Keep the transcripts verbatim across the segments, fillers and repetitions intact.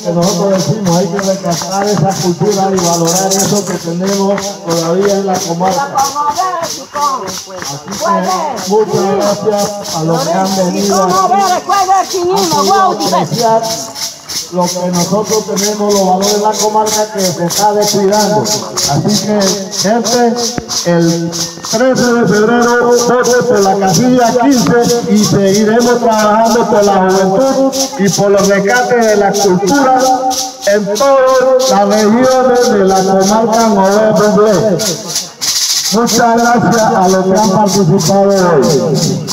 que nosotros decimos, hay que rescatar esa cultura y valorar eso que tenemos todavía en la comarca. Así que muchas gracias a los que han venido a apreciar lo que nosotros tenemos, los valores de la comarca que se está descuidando. Así que, gente, el trece de febrero vote por la casilla quince y seguiremos trabajando por la juventud y por los rescates de la cultura en todas las regiones de la comarca Nové-Buglé. Muchas gracias a los que han participado hoy.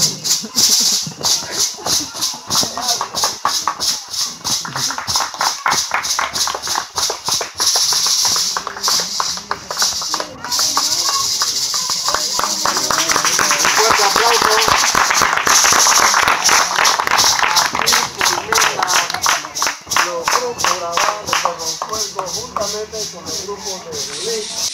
Juntamente con el grupo de